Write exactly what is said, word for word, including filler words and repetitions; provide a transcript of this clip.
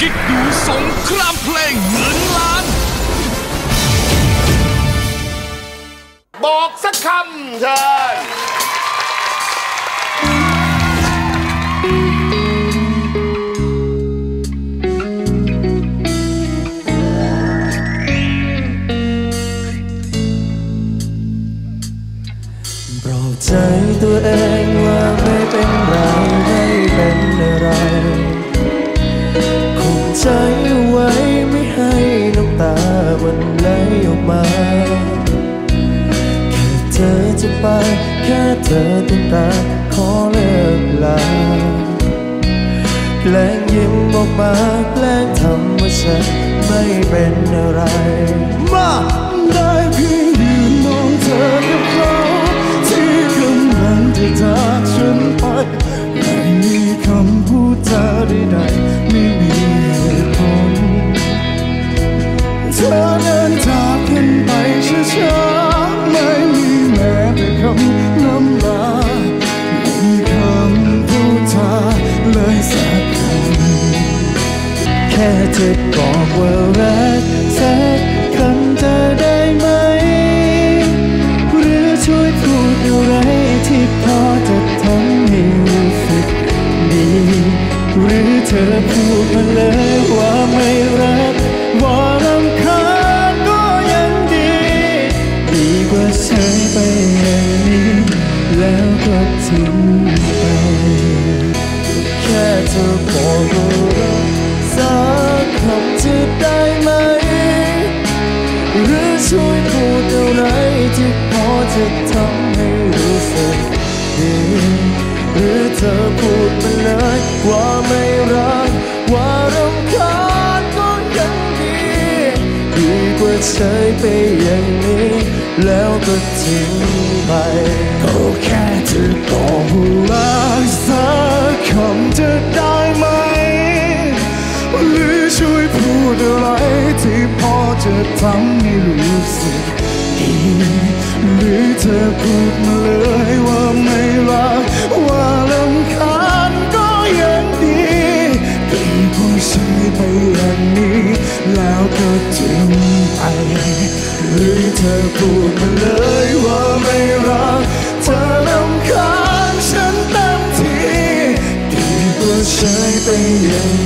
กิ๊กดูสงครามเพลงเงินล้านบอกสักคำเชิญปลอบใจตัวเองว่าไม่เป็นไรไม่เป็นอะไรคงใจไว้ไม่ให้น้ำตามันไหลออกมาแค่เธอจะไปแค่เธอต้องการขอเลิกลาแกล้งยิ้มออกมาแกล้งทำว่าฉันไม่เป็นอะไรมาได้เพียงยืนมองเธอกับเขาที่กำลังจะจากฉันไปไม่มีคำพูดจาใดๆไม่มีเหตุผลเธอเดินจากกันไปช้าๆไม่มีแม้แต่คำน้ำลาไม่มีคำพูดจาเลยสักคำแค่เธอบอกว่ารักสักคำจะได้ไหมหรือช่วยพูดอะไรที่พอจะทำให้รู้สึกดีหรือเธอพูดมาเลยว่าไม่รักว่ารำคาญก็ยังดีดีกว่าเฉยไปอย่างนี้แล้วก็ทิ้งไปแค่เธอบอกว่ารักสักคำจะได้ไหมหรือช่วยพูดอะไรที่พอจะทำให้รู้สึกดีหรือเธอพูดมาเลยว่าไม่รักว่ารำคาญก็ยังดีดีกว่าเฉยไปอย่างนี้แล้วก็ทิ้งไปก็แค่เธอบอกว่ารักสักคำจะได้ไหมหรือช่วยพูดอะไรที่พอจะทำให้รู้สึกดีหรือเธอพูดมาเลยว่าไม่รักว่ารำคาญก็ยังดีดีกว่าใช้ไปอย่างนี้แล้วก็ทิ้งไปหรือเธอพูดมาเลยว่าไม่รักเธอรำคาญฉันเต็มทีดีกว่าใช้ไปอย่าง